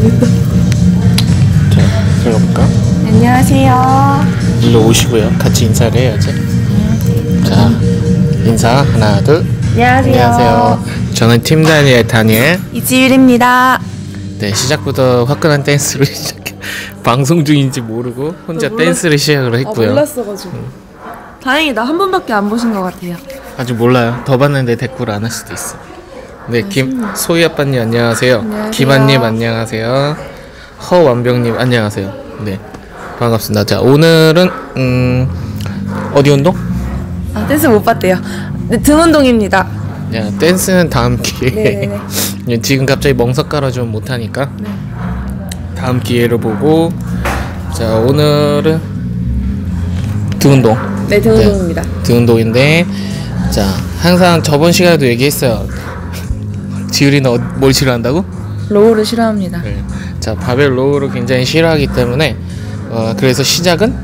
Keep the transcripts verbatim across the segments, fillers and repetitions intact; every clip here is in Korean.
자, 들어볼까? 안녕하세요. 일로 오시고요. 같이 인사를 해야지. 자, 인사 하나, 둘. 안녕하세요. 안녕하세요. 저는 팀 다니엘 다니엘 이지율입니다. 네, 시작부터 화끈한 댄스로 시작해. 방송 중인지 모르고 혼자 몰랐... 댄스를 시작을 했고요. 아, 몰랐어가지고. 음. 다행이다. 한 번밖에 안 보신 것 같아요. 아직 몰라요. 더 봤는데 댓글 안 할 수도 있어. 네, 김 소희 아빠님 안녕하세요. 안녕하세요. 김한님 안녕하세요. 허완병님 안녕하세요. 네, 반갑습니다. 자, 오늘은 음 어디 운동? 아, 댄스 못 봤대요. 네, 등 운동입니다. 야, 댄스는 다음 기회에. 네네네. 지금 갑자기 멍석 깔아주면 못하니까 네. 다음 기회를 보고. 자, 오늘은 등 운동. 네, 등 운동입니다. 네, 등 운동인데, 자, 항상 저번 시간에도 얘기했어요. 지율이는 어, 뭘 싫어한다고? 로우를 싫어합니다. 네. 자, 바벨 로우를 굉장히 싫어하기 때문에 어, 그래서 시작은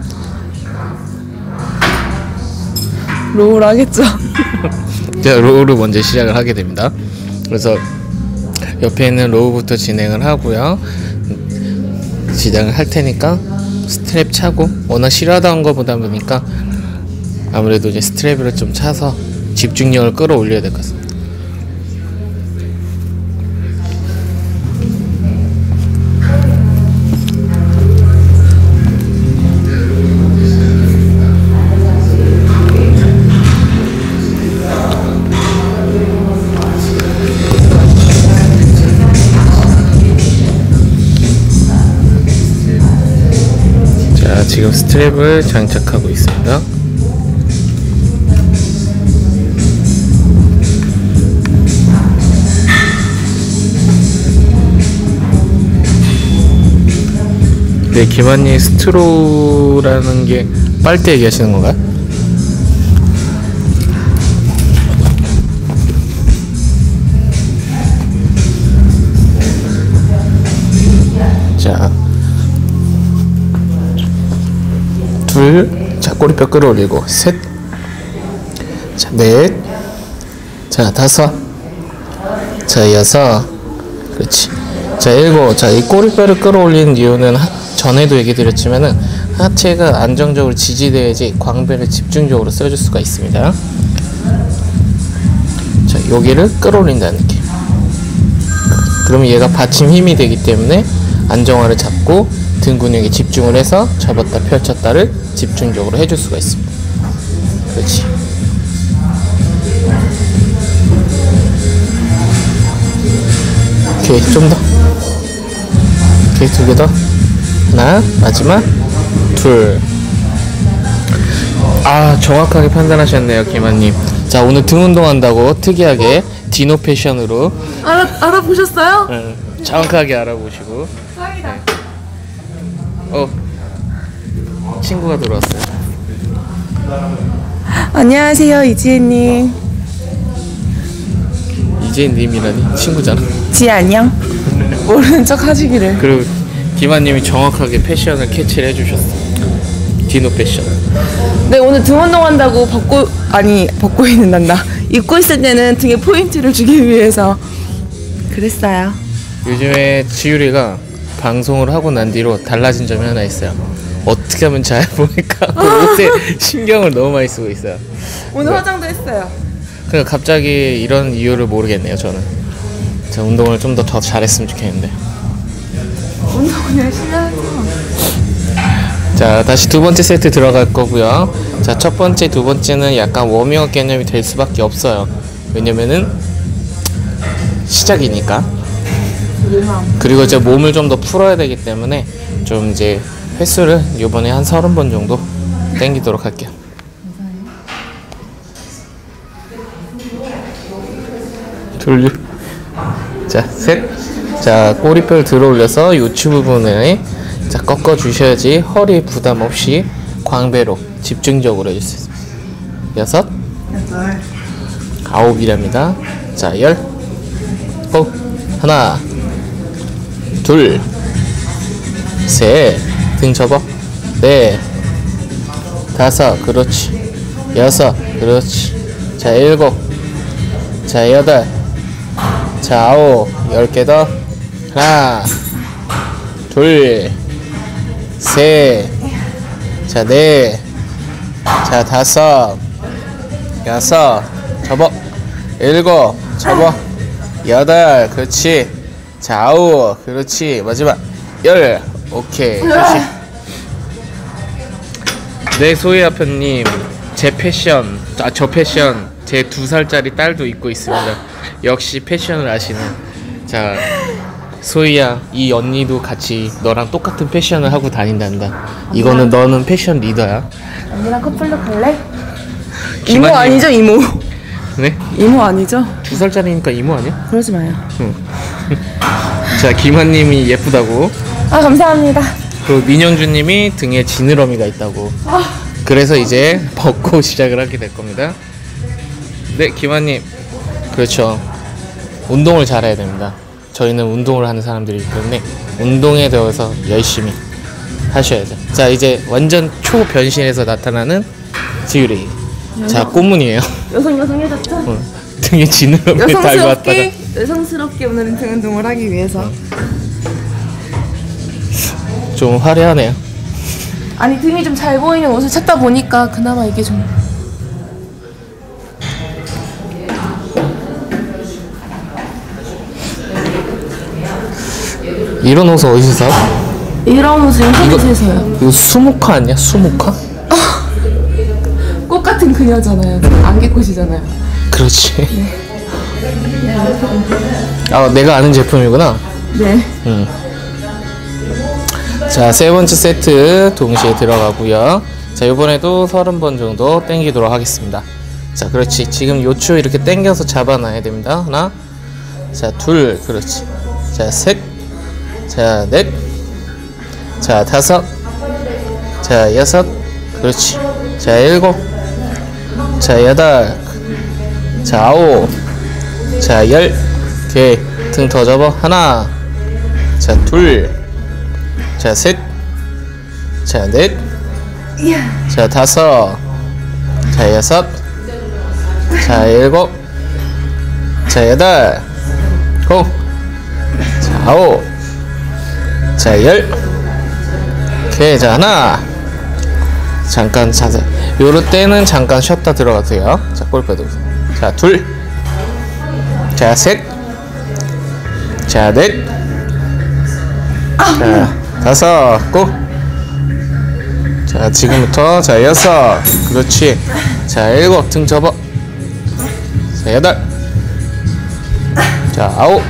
로우를 하겠죠. 자, 로우를 먼저 시작을 하게 됩니다. 그래서 옆에 있는 로우부터 진행을 하고요. 시작을 할 테니까 스트랩 차고, 워낙 싫어하던 거보다 보니까 아무래도 이제 스트랩을 좀 차서 집중력을 끌어올려야 될 것 같습니다. 지금 스트랩을 장착하고 있습니다. 네, 김한님 스트로라는 게 빨대 얘기하시는 건가요? 자, 둘, 자, 꼬리뼈 끌어올리고, 셋, 자, 넷, 자, 다섯, 자, 여섯, 그렇지. 자, 일곱. 자, 이 꼬리뼈를 끌어올리는 이유는 하, 전에도 얘기 드렸지만은 하체가 안정적으로 지지돼야지 광배를 집중적으로 써줄 수가 있습니다. 자, 여기를 끌어올린다는 느낌. 그러면 얘가 받침 힘이 되기 때문에 안정화를 잡고 등 근육에 집중을 해서 접었다 펼쳤다를 집중적으로 해줄 수가 있습니다. 그렇지. 오케이, 좀 더. 오케이, 두 개 더. 하나, 마지막, 둘. 아, 정확하게 판단하셨네요, 김한님. 자, 오늘 등 운동한다고 특이하게 디노 패션으로 알아, 알아보셨어요? 네, 정확하게 알아보시고. 다행이다. 네. 어, 친구가 들어왔어요. 안녕하세요, 이지혜님. 이재님이라니? 친구잖아. 지혜 안녕. 모르는 척 하시기를. 그리고 김한님이 정확하게 패션을 캐치를 해주셨어. 디노 패션. 네, 오늘 등 운동한다고 벗고, 아니 벗고 있는 난다. 입고 있을 때는 등에 포인트를 주기 위해서 그랬어요. 요즘에 지율이가 방송을 하고 난 뒤로 달라진 점이 하나 있어요. 어떻게 하면 잘 보니까 옷에 신경을 너무 많이 쓰고 있어요. 오늘 화장도 했어요. 그러니까 갑자기 이런 이유를 모르겠네요, 저는. 자, 운동을 좀 더 더 잘했으면 좋겠는데. 운동을 열심히 하죠. 자, 다시 두 번째 세트 들어갈 거고요. 자, 첫 번째, 두 번째는 약간 워밍업 개념이 될 수밖에 없어요. 왜냐면은 시작이니까. 그리고 이제 몸을 좀 더 풀어야 되기 때문에 좀 이제 횟수를 이번에 한 서른 번 정도 땡기도록 할게요. 둘, 자, 셋. 자, 꼬리뼈를 들어 올려서 요추 부분에 자, 꺾어 주셔야지 허리 부담 없이 광배로 집중적으로 해줄 수 있습니다. 여섯, 아홉이랍니다. 자, 열, 어, 하나, 둘, 셋, 등 접어, 넷, 다섯, 그렇지, 여섯, 그렇지, 자, 일곱, 자, 여덟, 자, 아홉, 열 개 더, 하나, 둘, 셋, 자, 넷, 자, 다섯, 여섯, 접어, 일곱, 접어, 여덟, 그렇지. 자, 아홉, 그렇지. 마지막 열, 오케이. 그렇지. 네, 소희아 편님, 제 패션, 아, 저 패션, 제 두 살짜리 딸도 입고 있습니다. 역시 패션을 아시는. 자, 소희야, 이 언니도 같이 너랑 똑같은 패션을 하고 다닌단다. 이거는 너는 패션 리더야. 언니랑 커플룩 할래? 김한님. 이모 아니죠, 이모? 네? 이모 아니죠? 두 살짜리니까 이모 아니야? 그러지 마요. 응. 자, 김한님이 예쁘다고. 아, 감사합니다. 그 민영주님이 등에 지느러미가 있다고. 그래서 이제 벗고 시작을 하게 될 겁니다. 네, 김한님. 그렇죠. 운동을 잘해야 됩니다. 저희는 운동을 하는 사람들이기 때문에 운동에 대해서 열심히 하셔야죠. 자, 이제 완전 초변신에서 나타나는 지유리. 자, 꽃무늬에요. 여성 여성해졌죠? 응. 등에 지느러미 달고 왔다가. 여성스럽게 여성스럽게 오늘은 등 운동을 하기 위해서. 좀 화려하네요. 아니, 등이 좀 잘 보이는 옷을 찾다 보니까 그나마 이게 좀. 이런 옷을 어디서 사? 이런 옷을 인터넷에서요. 이거 수묵화 아니야? 수묵화? 꽃 같은 그녀잖아요. 안개꽃이잖아요. 그렇지. 아, 내가 아는 제품이구나. 네. 음. 자, 세 번째 세트 동시에 들어가고요. 자, 이번에도 서른 번 정도 당기도록 하겠습니다. 자, 그렇지. 지금 요추 이렇게 당겨서 잡아놔야 됩니다. 하나, 자, 둘, 그렇지. 자, 셋, 자, 넷, 자, 다섯, 자, 여섯, 그렇지. 자, 일곱, 자, 여덟, 자, 아홉, 자, 열. 오케이. 등 더 접어. 하나, 자, 둘, 자, 셋, 자, 넷, 자, 다섯, 자, 여섯, 자, 일곱, 자, 여덟, 고, 자, 아홉, 자, 열. 오케이. 자, 하나, 잠깐 자세. 요럴 때는 잠깐 쉬었다 들어가세요. 자, 골프도. 자, 둘, 자, 셋, 자, 넷, 자, 다섯, 고. 자, 지금부터 자, 여섯, 그렇지. 자, 일곱, 등 접어. 자, 여덟, 자, 아홉,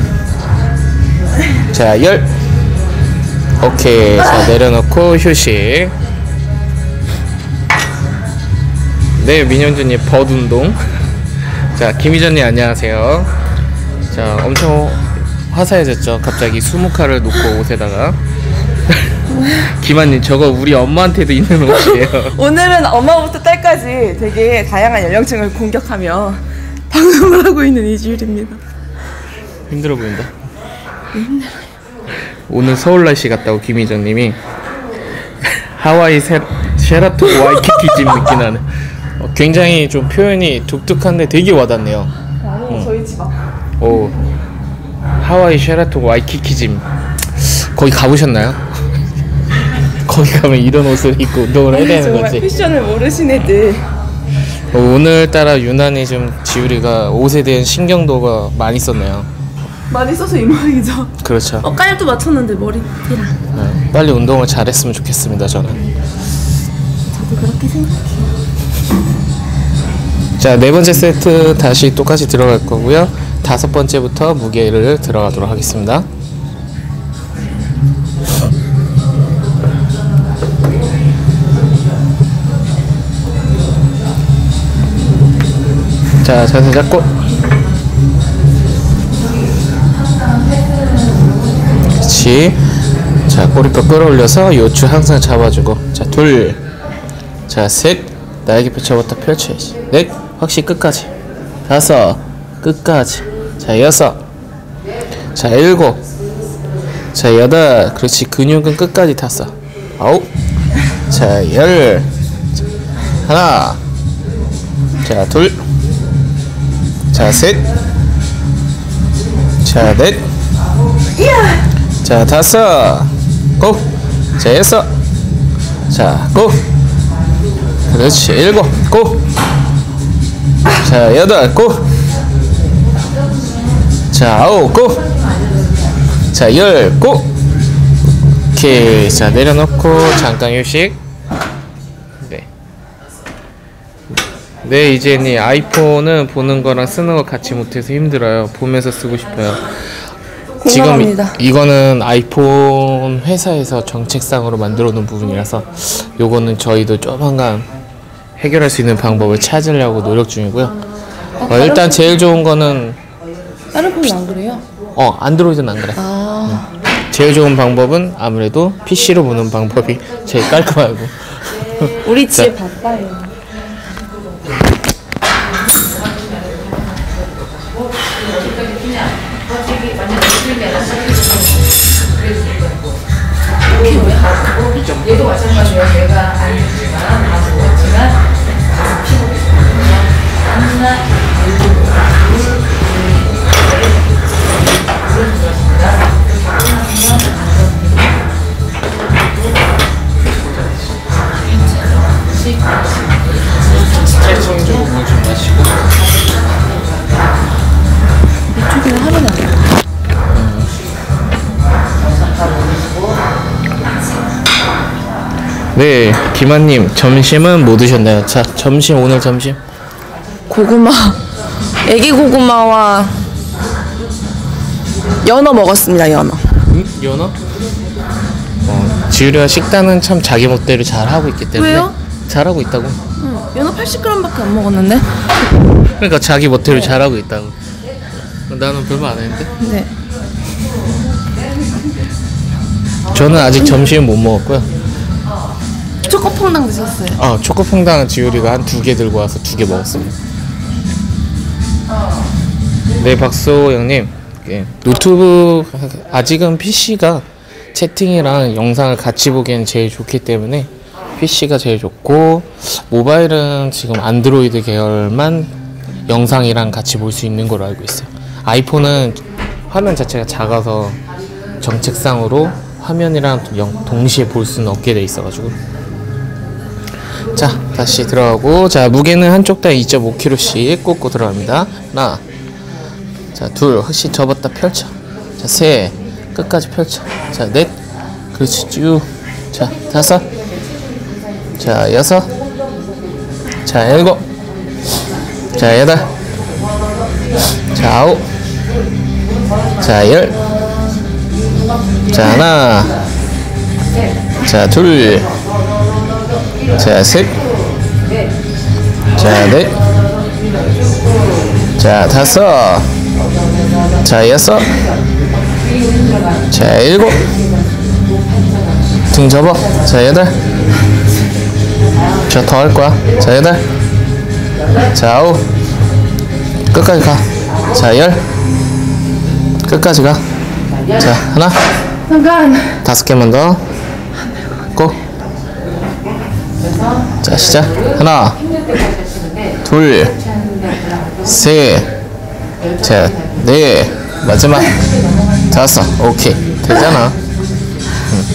자, 열. 오케이. 자, 내려놓고 휴식. 네, 민현주님 벗 운동. 자, 김희전님 안녕하세요. 자, 엄청 화사해졌죠. 갑자기 수묵화를 놓고 옷에다가. 김한님, 저거 우리 엄마한테도 있는 옷이에요. 오늘은 엄마부터 딸까지 되게 다양한 연령층을 공격하며 방송을 하고 있는 이주일입니다. 힘들어 보인다. 힘들어요. 오늘 서울 날씨 같다고 김희정님이. 하와이 세, 쉐라톤 와이키키집 느낌 나네. 어, 굉장히 좀 표현이 독특한데 되게 와닿네요. 아니, 응. 저희 집 앞. 오, 하와이 쉐라톤 와이키키집. 거기 가보셨나요? 거기 가면 이런 옷을 입고 운동을 해야 되는 정말 거지. 패션을 모르신 애들. 어, 오늘따라 유난히 좀 지우리가 옷에 대한 신경도가 많이 썼네요. 많이 써서 이 모양이죠. 그렇죠. 어, 깔도 맞췄는데 머리띠랑. 네, 빨리 운동을 잘했으면 좋겠습니다, 저는. 저도 그렇게 생각해요. 자, 네 번째 세트 다시 똑같이 들어갈 거고요. 다섯 번째부터 무게를 들어가도록 하겠습니다. 자, 자세 잡고. 그렇지. 자, 꼬리뼈 끌어올려서 요추 항상 잡아주고. 자, 둘, 자, 셋, 날개 펼쳐봤다 펼쳐야지. 넷, 확실히 끝까지. 다섯, 끝까지. 자, 여섯, 자, 일곱, 자, 여덟, 그렇지. 근육은 끝까지 탔어. 아홉, 자, 열, 하나, 자, 둘, 자, 셋, 자, 넷, 자, 다섯, 고! 자, 여섯. 자, 고! 그렇지. 일곱. 고! 자, 여덟. 고! 자, 아홉. 고! 자, 열. 고! 오케이. 자, 내려놓고 잠깐 휴식. 네. 네, 이제니 아이폰은 보는 거랑 쓰는 거 같이 못해서 힘들어요. 보면서 쓰고 싶어요. 공감합니다. 지금 이, 이거는 아이폰 회사에서 정책상으로 만들어 놓은 부분이라서 요거는 저희도 조만간 해결할 수 있는 방법을 찾으려고 노력 중이고요. 어, 일단 제일 좋은 거는 다른 폰은 안 그래요? 어 안드로이드는 안 그래. 아, 응. 제일 좋은 방법은 아무래도 피씨로 보는 방법이 제일 깔끔하고. 우리 집 바빠요. 얘도 마찬가지예요. 내가 알지만 다 먹었지만 하나 스트레칭 좀 물 좀 마시고. 이쪽에는 하면 안 돼. 네, 김한님 점심은 뭐 드셨나요? 자, 점심 오늘 점심. 고구마, 애기 고구마와 연어 먹었습니다. 연어. 응? 연어? 어, 지우리가 식단은 참 자기 멋대로 잘 하고 있기 때문에. 왜요? 잘하고 있다고. 응, 연어 팔십 그램밖에 안 먹었는데. 그러니까 자기 멋대로 잘하고 있다고. 나는 별거 안 했는데. 네. 저는 아직 점심 못 먹었고요. 초코퐁당 드셨어요? 아, 초코퐁당은 지우리가 한 두 개 들고 와서 두 개 먹었습니다. 네, 박소영님. 예, 노트북 아직은 피씨가 채팅이랑 영상을 같이 보기엔 제일 좋기 때문에 피씨가 제일 좋고, 모바일은 지금 안드로이드 계열만 영상이랑 같이 볼 수 있는 걸로 알고 있어요. 아이폰은 화면 자체가 작아서 정책상으로 화면이랑 영, 동시에 볼 수는 없게 돼 있어가지고. 자, 다시 들어가고, 자, 무게는 한쪽 다 이 점 오 킬로그램씩 꽂고 들어갑니다. 하나, 자, 둘, 혹시 접었다 펼쳐. 자, 셋, 끝까지 펼쳐. 자, 넷, 그렇지, 쭉. 자, 다섯, 자, 여섯, 자, 일곱, 자, 여덟, 자, 아홉, 자, 열, 자, 하나, 자, 둘, 자, 셋, 자, 넷, 자, 다섯, 자, 여섯, 자, 일곱, 등 접어. 자, 여덟, 자, 더 할 거야. 자, 여덟, 자, 아홉, 끝까지 가. 자, 열, 끝까지 가. 자, 하나, 잠깐. 다섯 개만 더. 고. 자, 시작. 하나, 둘, 셋, 자, 넷, 마지막 다섯. 오케이, 되잖아. 응.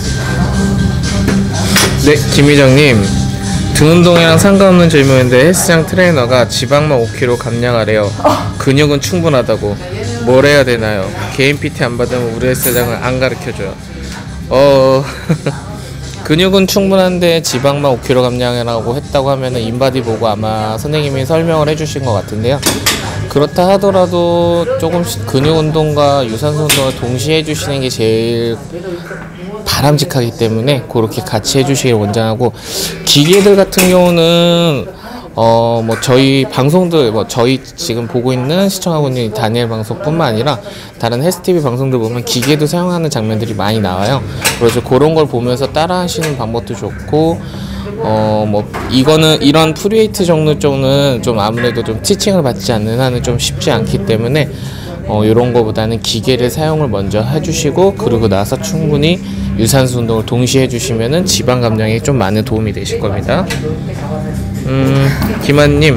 네, 김희정님. 등 운동이랑 상관없는 질문인데 헬스장 트레이너가 지방만 오 킬로그램 감량하래요. 근육은 충분하다고. 뭘 해야 되나요? 개인 피티 안 받으면 우리 헬스장을 안 가르쳐줘요. 어... 근육은 충분한데 지방만 오 킬로그램 감량이라고 했다고 하면은 인바디 보고 아마 선생님이 설명을 해주신 것 같은데요. 그렇다 하더라도 조금씩 근육 운동과 유산소 운동을 동시에 해주시는 게 제일 바람직하기 때문에 그렇게 같이 해주시길 원장하고, 기계들 같은 경우는 어 뭐 저희 방송들, 뭐 저희 지금 보고 있는 시청하고 있는 다니엘 방송뿐만 아니라 다른 헬스티비 방송들 보면 기계도 사용하는 장면들이 많이 나와요. 그래서 그런 걸 보면서 따라 하시는 방법도 좋고, 어 뭐 이거는 이런 프리웨이트 종류 쪽은 좀 아무래도 좀 티칭을 받지 않는 한은 좀 쉽지 않기 때문에 어 요런 거보다는 기계를 사용을 먼저 해주시고, 그리고 나서 충분히 유산소 운동을 동시에 해주시면은 지방 감량에 좀 많은 도움이 되실 겁니다. 음, 김한님,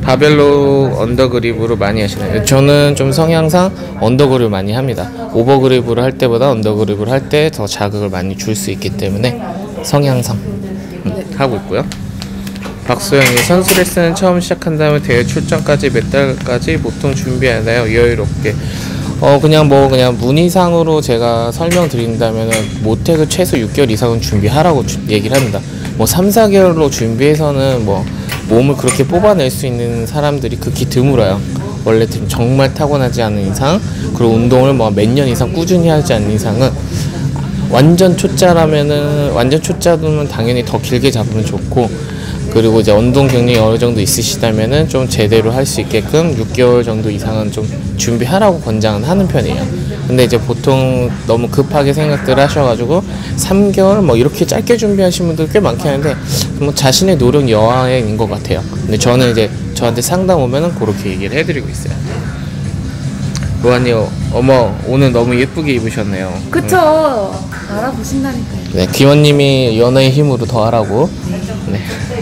바벨로 언더그립으로 많이 하시나요? 저는 좀 성향상 언더그립을 많이 합니다. 오버그립으로 할 때보다 언더그립으로 할 때 더 자극을 많이 줄 수 있기 때문에 성향상 음, 하고 있고요. 박소영이 선수 레슨은 처음 시작한 다음에 대회 출전까지 몇 달까지 보통 준비하나요? 여유롭게. 어 그냥 뭐 그냥 문의상으로 제가 설명드린다면은 모태그 최소 육 개월 이상은 준비하라고 주, 얘기를 합니다. 뭐 삼, 사 개월로 준비해서는 뭐 몸을 그렇게 뽑아낼 수 있는 사람들이 극히 드물어요. 원래 정말 타고나지 않은 이상, 그리고 운동을 뭐 몇 년 이상 꾸준히 하지 않는 이상은, 완전 초짜라면은 완전 초짜면 당연히 더 길게 잡으면 좋고, 그리고 이제 운동 경력이 어느 정도 있으시다면은 좀 제대로 할 수 있게끔 육 개월 정도 이상은 좀 준비하라고 권장은 하는 편이에요. 근데 이제 보통 너무 급하게 생각들 하셔가지고 삼 개월 뭐 이렇게 짧게 준비하시는 분들 꽤 많긴 한데, 뭐 자신의 노력 여하인 것 같아요. 근데 저는 이제 저한테 상담 오면은 그렇게 얘기를 해드리고 있어요. 로아님, 어머 오늘 너무 예쁘게 입으셨네요. 그쵸. 알아보신다니까요. 네, 기원님이 연어의 힘으로 더 하라고. 네.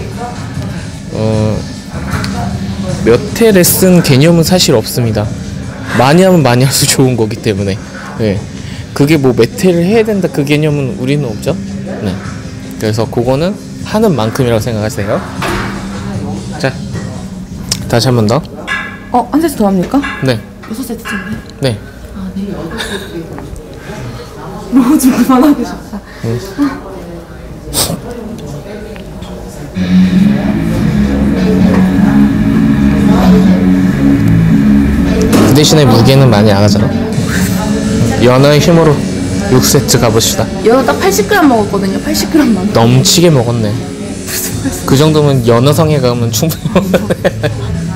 어, 몇 회 레슨 개념은 사실 없습니다. 많이 하면 많이 할수록 좋은 거기 때문에. 네. 그게 뭐 몇 회를 해야 된다 그 개념은 우리는 없죠. 네. 그래서 그거는 하는 만큼이라고 생각하세요. 자, 다시 한 번 더. 어, 한 세트 더 합니까? 네. 여섯 세트쯤에? 네. 아, 네. 너무 좀 그만하고 싶다. 응. 그 대신에 무게는 많이 안 하잖아. 연어의 힘으로 육 세트 가봅시다. 연어 딱 팔십 그램 먹었거든요. 팔십 그램만. 넘치게 먹었네. 그 정도면 연어성에 가면 충분히 먹었네.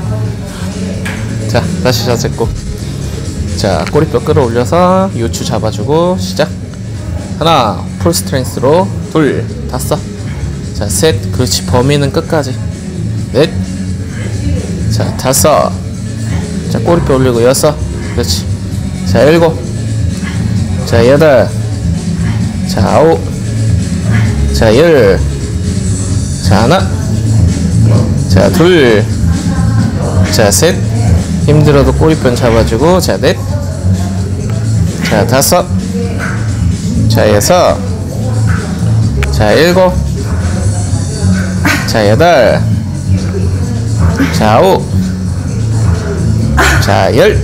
자, 다시 자세 고. 자, 꼬리뼈 끌어올려서 요추 잡아주고 시작. 하나, 풀 스트렝스로. 둘, 다섯. 자, 셋. 그렇지. 범위는 끝까지. 넷. 자, 다섯. 자, 꼬리뼈 올리고 여섯. 그렇지. 자, 일곱. 자, 여덟. 자, 아홉. 자, 열. 자, 하나. 자, 둘. 자, 셋. 힘들어도 꼬리뼈 잡아주고. 자, 넷. 자, 다섯. 자, 여섯. 자, 일곱. 자, 여덟. 자, 아홉. 자, 열.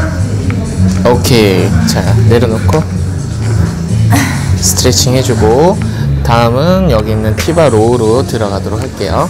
오케이. 자, 내려놓고 스트레칭 해주고, 다음은 여기 있는 티바 로우로 들어가도록 할게요.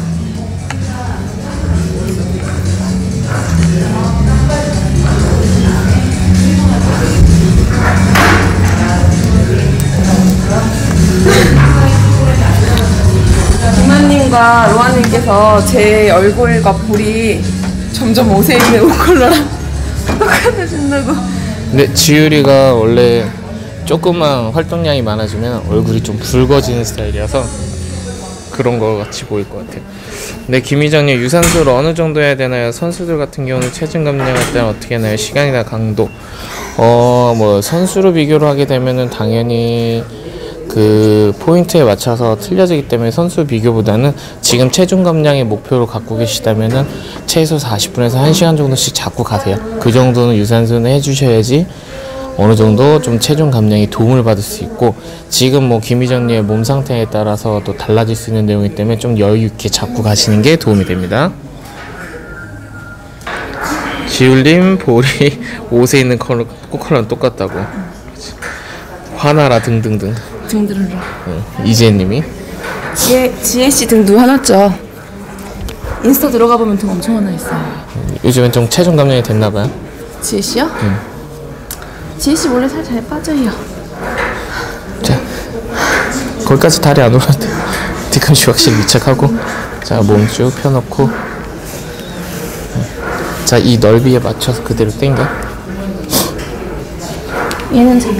김만님과 로아님께서 제 얼굴과 볼이 점점 오세이는 옷컬러랑 똑같아진다고. 근데 지율이가 원래 조금만 활동량이 많아지면 얼굴이 좀 붉어지는 스타일이라서 그런 거 같이 보일 것 같아요. 근데 김희정님, 유산소를 어느 정도 해야 되나요? 선수들 같은 경우는 체중 감량할 때는 어떻게 하나요? 시간이나 강도. 어, 뭐 선수로 비교를 하게 되면은 당연히 그 포인트에 맞춰서 틀려지기 때문에 선수 비교보다는 지금 체중 감량의 목표로 갖고 계시다면은 최소 사십 분에서 한 시간 정도씩 잡고 가세요. 그 정도는 유산소는 해주셔야지 어느 정도 좀 체중 감량에 도움을 받을 수 있고, 지금 뭐 김희정님의 몸 상태에 따라서 또 달라질 수 있는 내용이기 때문에 좀 여유 있게 잡고 가시는 게 도움이 됩니다. 지울님, 볼이 옷에 있는 컬러, 컬러랑 똑같다고. 화나라 등등등. 등들으라. 응, 이재님이. 지혜, 지혜씨 등도 화났죠. 인스타 들어가 보면 등 엄청 하나 있어요. 요즘엔 좀 체중 감량이 됐나봐요. 지혜씨요? 응. 지혜씨 원래 살 잘 빠져요. 자, 거기까지 다리 안 올라도 돼요. 뒤꿈치 확실히 밀착하고, 자, 몸 쭉 펴놓고, 자, 이 넓이에 맞춰서 그대로 당겨. 얘는 잘.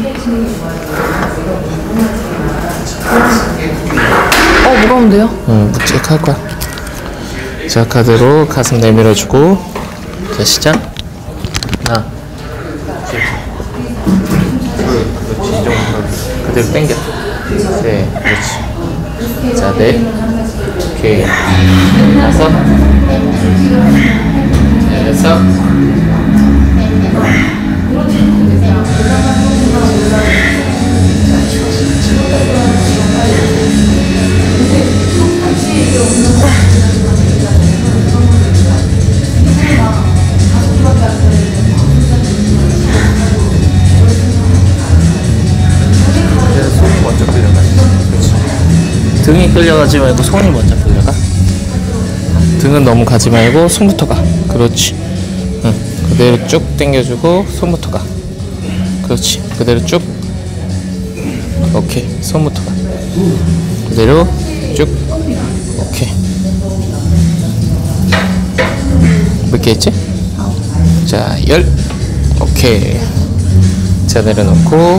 어, 무거운데요? 응, 묵직할 거야. 자, 카드로 가슴 내밀어주고. 자, 시작. 하나, 둘, 그렇지. 이 정도. 그대로 당겨. 네, 그렇지. 자, 넷. 오케이. 다섯. 자, 여섯. 손이 먼저 끌려가. 등이 끌려가지 말고 손이 먼저 끌려가. 등은 너무 가지 말고 손부터 가. 그렇지. 응. 그대로 쭉 당겨주고 손부터 가. 그렇지. 그대로 쭉. 오케이. 손부터 가. 그대로 쭉. 오케이. 몇 개 했지? 자, 열. 오케이. 자, 내려놓고.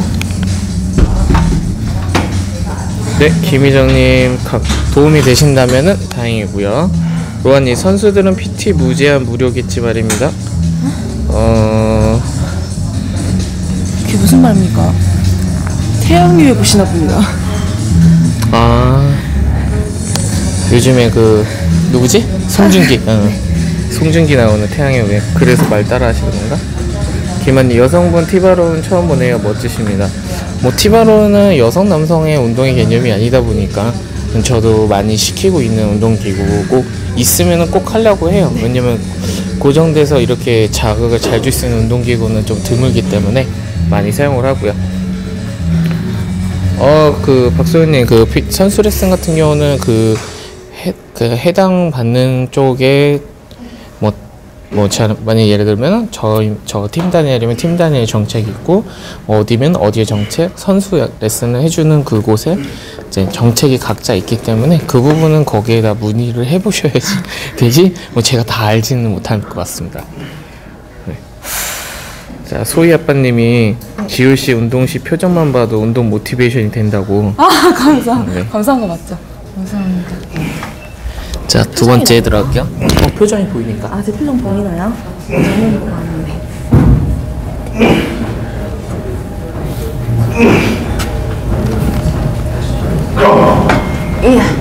네, 김희정님 도움이 되신다면 다행이고요. 로아님, 선수들은 피티 무제한 무료겠지 말입니다. 어... 그게 무슨 말입니까? 태양유에 보시나 봅니다. 아... 요즘에 그... 누구지? 송중기. 응. 송중기 나오는 태양의 왜 그래서 말 따라 하시는 건가? 김한님, 여성분 티바로는 처음 보네요. 멋지십니다. 뭐 티바로는 여성 남성의 운동의 개념이 아니다 보니까 저도 많이 시키고 있는 운동기구고 꼭 있으면 꼭 하려고 해요. 왜냐면 고정돼서 이렇게 자극을 잘 줄 수 있는 운동기구는 좀 드물기 때문에 많이 사용을 하고요. 어, 그 박소연님, 그 피, 선수 레슨 같은 경우는 그, 해, 그 해당 받는 쪽에 뭐 뭐 만약 예를 들면 저 저 팀 단위라면 팀 단위의 정책이 있고 어디면 어디의 정책, 선수 레슨을 해주는 그곳에 이제 정책이 각자 있기 때문에 그 부분은 거기에다 문의를 해보셔야지 되지. 뭐 제가 다 알지는 못할 것 같습니다. 네. 자, 소희 아빠님이 지효 씨 운동 시 표정만 봐도 운동 모티베이션이 된다고. 아, 감사. 네. 감사한 거 맞죠? 감사합니다. 자, 두 번째 들어갈게요. 어, 표정이 보이니까. 아, 제 표정 보이나요? 너무 보고 왔는데. 이야.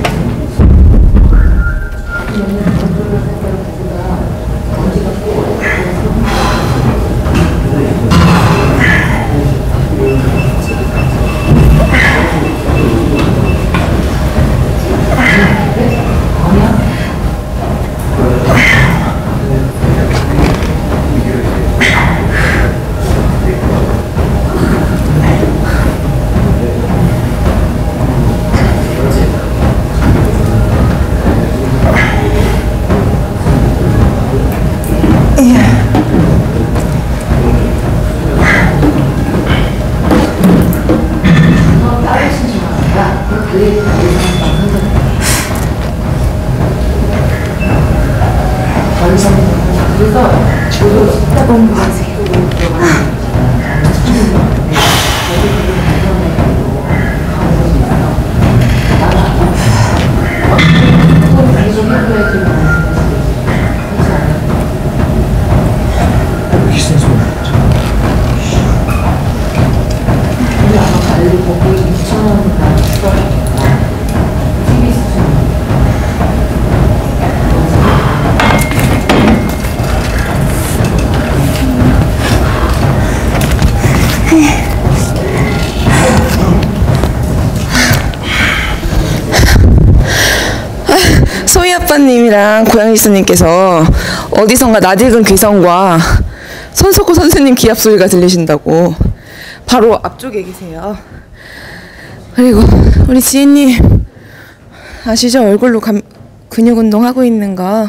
소희 아빠님이랑 고양이스님께서 어디선가 낯익은 귀성과 손석구 선생님 기합 소리가 들리신다고 바로 앞쪽에 계세요. 그리고 우리 지혜님 아시죠? 얼굴로 감, 근육 운동 하고 있는 거.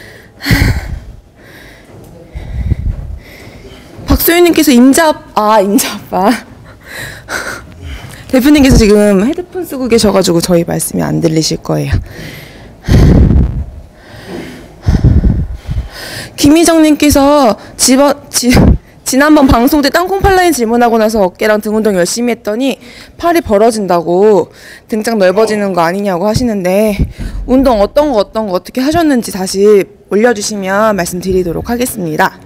박소연님께서 임자 아 임자 아빠 대표님께서 지금 헤드폰 쓰고 계셔가지고 저희 말씀이 안 들리실 거예요. 김희정님께서 집어, 지, 지난번 방송 때 땅콩팔라인 질문하고 나서 어깨랑 등 운동 열심히 했더니 팔이 벌어진다고 등짝 넓어지는 거 아니냐고 하시는데 운동 어떤 거 어떤 거 어떻게 하셨는지 다시 올려주시면 말씀드리도록 하겠습니다.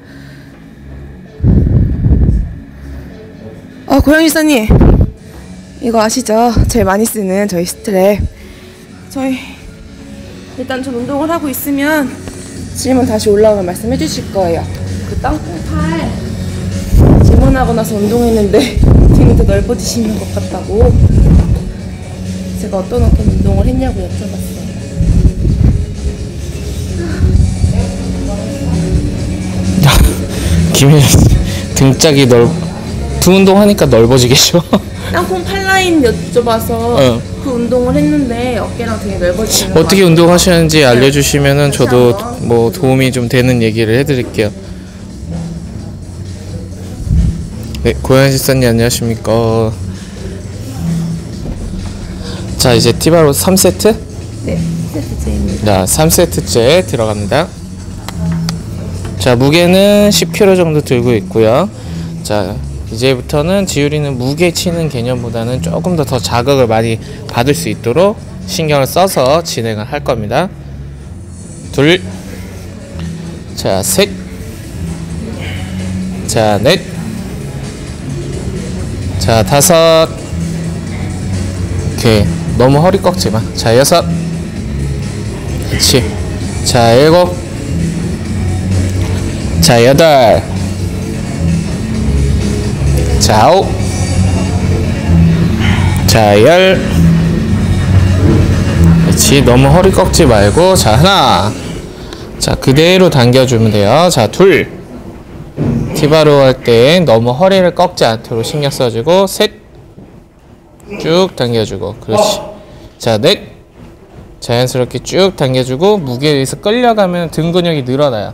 아, 고양이사님 이거 아시죠? 제일 많이 쓰는 저희 스트랩. 저희 일단 전 운동을 하고 있으면 질문 다시 올라오면 말씀해 주실 거예요. 그 땅콩팔 질문하고 나서 운동했는데 등이 더 넓어지시는 것 같다고. 제가 어떤 어떤 운동을 했냐고 여쭤봤어요. 김혜정 등짝이 넓 등 운동하니까 넓어지겠죠? 땅콩 팔라인 여쭤봐서 어. 그 운동을 했는데 어깨랑 등이 넓어지는 거 어떻게 운동하시는지 알려주시면은 다시 저도 한번. 뭐 도움이 좀 되는 얘기를 해드릴게요. 네, 고양이 집사님 안녕하십니까. 자, 이제 티바로 삼 세트? 네, 세트째입니다. 자, 삼 세트째 들어갑니다. 자, 무게는 십 킬로그램 정도 들고 있고요. 자, 이제부터는 지율이는 무게 치는 개념보다는 조금 더 더 자극을 많이 받을 수 있도록 신경을 써서 진행을 할 겁니다. 둘, 자, 셋, 자, 넷, 자, 다섯. 오케이. 너무 허리 꺾지 마. 자, 여섯. 그렇지. 자, 일곱. 자, 여덟. 자, 아홉. 자, 열. 그렇지. 너무 허리 꺾지 말고. 자, 하나. 자, 그대로 당겨주면 돼요. 자, 둘. 티바로 할 때 너무 허리를 꺾지 않도록 신경 써주고. 셋. 쭉 당겨주고. 그렇지. 자, 넷. 자연스럽게 쭉 당겨주고 무게에 의해서 끌려가면 등 근육이 늘어나요.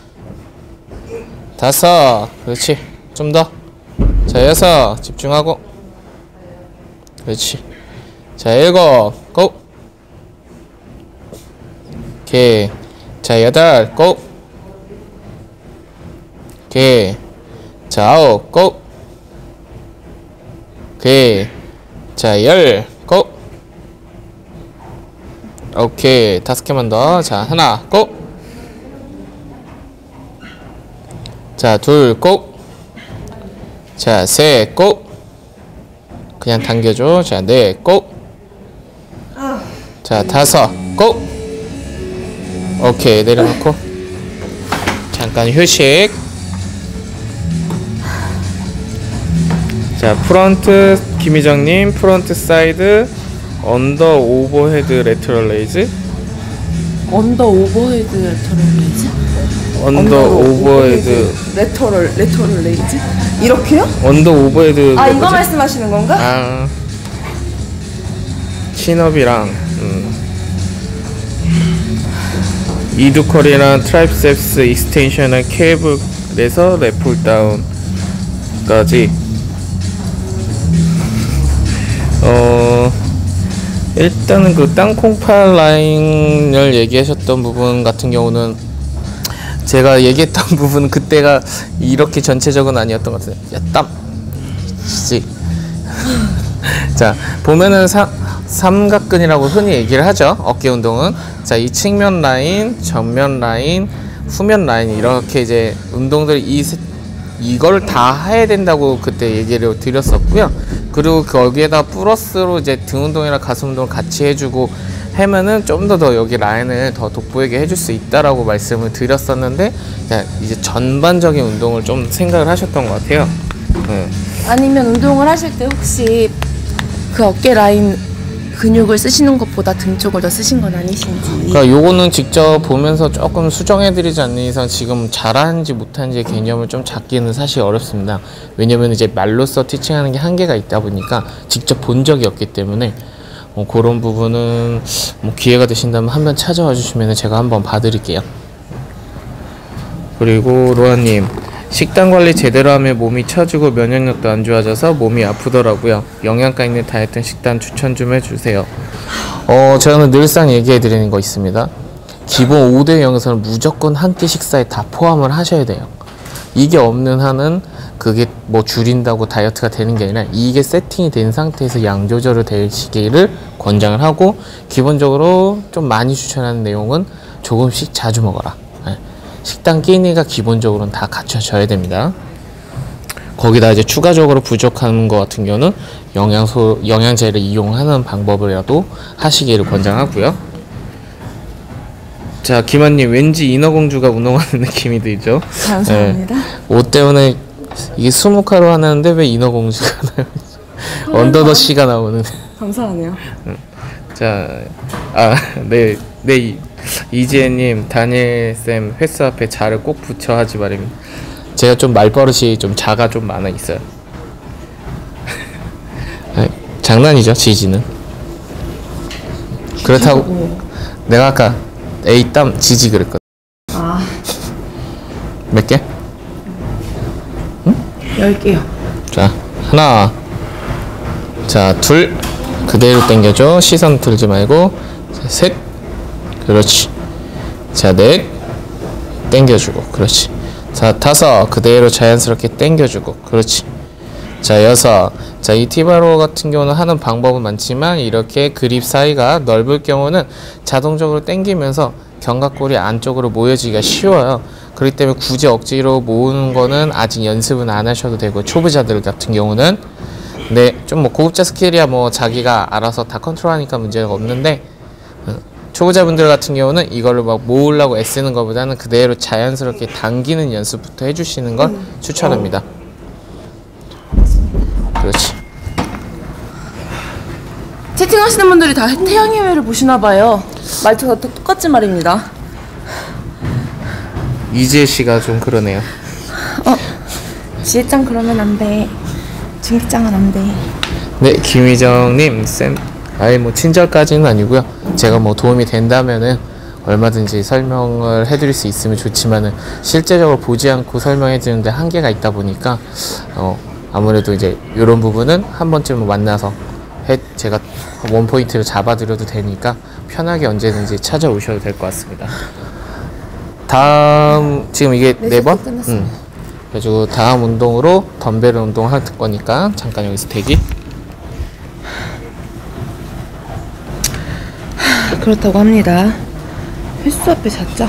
다섯. 그렇지. 좀 더. 자, 여섯. 집중하고. 그렇지. 자, 일곱. 고. 오케이. 자, 여덟. 고. 오케이. 자, 아홉. 고. 오케이. 자, 열. 고. 오케이. 다섯 개만 더. 자, 하나. 고. 자, 둘. 고. 자, 셋. 고. 그냥 당겨줘. 자, 넷. 고. 자, 다섯. 고. 오케이. 내려놓고 잠깐 휴식. 자, 프런트 김희정님 프런트 사이드 언더 오버헤드 레터럴 레이즈. 언더 오버헤드 레터럴 레이즈? 언더 오버헤드 레터럴 레터럴 레이즈? 이렇게요? 언더 오버헤드. 아, 이거 말씀하시는 건가? 아, 친업이랑 음. 이두컬이랑 트라이셉스 익스텐션을 케이블에서 랩풀 다운까지. 어, 일단은 그 땅콩팔 라인을 얘기하셨던 부분 같은 경우는 제가 얘기했던 부분은 그때가 이렇게 전체적은 아니었던 것 같아요. 야, 땀. 씨. 자, 보면은 사, 삼각근이라고 흔히 얘기를 하죠. 어깨 운동은. 자, 이 측면 라인, 전면 라인, 후면 라인 이렇게 이제 운동들 이 이걸 다 해야 된다고 그때 얘기를 드렸었고요. 그리고 거기에다 플러스로 이제 등 운동이랑 가슴 운동을 같이 해주고 하면은 좀 더 더 여기 라인을 더 돋보이게 해줄 수 있다라고 말씀을 드렸었는데, 이제 전반적인 운동을 좀 생각을 하셨던 것 같아요. 네. 아니면 운동을 하실 때 혹시 그 어깨 라인 근육을 쓰시는 것보다 등 쪽을 더 쓰신 건 아니신지. 그러니까 요거는 직접 보면서 조금 수정해드리지 않는 이상 지금 잘하는지 못하는지 개념을 좀 잡기는 사실 어렵습니다. 왜냐면 이제 말로써 티칭하는 게 한계가 있다 보니까 직접 본 적이 없기 때문에 뭐 그런 부분은 뭐 기회가 되신다면 한번 찾아와 주시면 제가 한번 봐드릴게요. 그리고 로아님, 식단 관리 제대로 하면 몸이 처지고 면역력도 안 좋아져서 몸이 아프더라고요. 영양가 있는 다이어트 식단 추천 좀 해주세요. 어, 저는 늘상 얘기해 드리는 거 있습니다. 기본 오 대 영에서는 무조건 한 끼 식사에 다 포함을 하셔야 돼요. 이게 없는 한은 그게 뭐 줄인다고 다이어트가 되는 게 아니라 이게 세팅이 된 상태에서 양 조절을 되시기를 권장을 하고, 기본적으로 좀 많이 추천하는 내용은 조금씩 자주 먹어라. 식단 끼니가 기본적으로는 다 갖춰져야 됩니다. 거기다 이제 추가적으로 부족한 것 같은 경우는 영양소, 영양제를 이용하는 방법이라도 하시기를 권장하고요. 자, 김한님 왠지 인어공주가 운동하는 느낌이 들죠? 감사합니다. 네. 옷 때문에 이게 수묵화로 하는데 왜 인어공주가 나요? 언더더 씨가 나오는. 감사하네요. 자, 아, 네, 네, 이- 이지혜님, 다니엘쌤 횟수 앞에 자를 꼭 붙여 하지 말입니다. 제가 좀 말버릇이 좀 자가 좀 많아 있어요. 아니, 장난이죠, 지지는. 그렇다고 내가 아까 A 땀 지지 그랬거든. 아, 몇 개? 열 개요. 자, 하나. 자, 둘. 그대로 당겨줘. 시선 들지 말고. 자, 셋. 그렇지. 자, 넷. 당겨주고. 그렇지. 자, 다섯. 그대로 자연스럽게 당겨주고. 그렇지. 자, 여섯. 자, 이 티바로 같은 경우는 하는 방법은 많지만 이렇게 그립 사이가 넓을 경우는 자동적으로 당기면서 견갑골이 안쪽으로 모여지기가 쉬워요. 그렇기 때문에 굳이 억지로 모으는 거는 아직 연습은 안 하셔도 되고, 초보자들 같은 경우는 네, 좀 뭐 고급자 스킬이야 뭐 자기가 알아서 다 컨트롤하니까 문제가 없는데, 어, 초보자분들 같은 경우는 이걸로 막 모으려고 애쓰는 것보다는 그대로 자연스럽게 당기는 연습부터 해주시는 걸 추천합니다. 그렇지. 채팅하시는 분들이 다 태양의 회를 보시나 봐요. 말투가 또 똑같지 말입니다. 이지혜 씨가 좀 그러네요. 어, 지혜짱 그러면 안 돼. 준기짱은 안 돼. 네, 김희정님, 쌤, 아예 뭐 친절까지는 아니고요. 제가 뭐 도움이 된다면은 얼마든지 설명을 해드릴 수 있으면 좋지만은 실제적으로 보지 않고 설명해드리는데 한계가 있다 보니까 어 아무래도 이제 이런 부분은 한 번쯤 만나서 해 제가 원 포인트를 잡아드려도 되니까 편하게 언제든지 찾아오셔도 될 것 같습니다. 다음 지금 이게 네 번? 응. 그래가지고 다음 운동으로 덤벨 운동 할 거니까 잠깐 여기서 대기. 그렇다고 합니다. 횟수 앞에 잤자.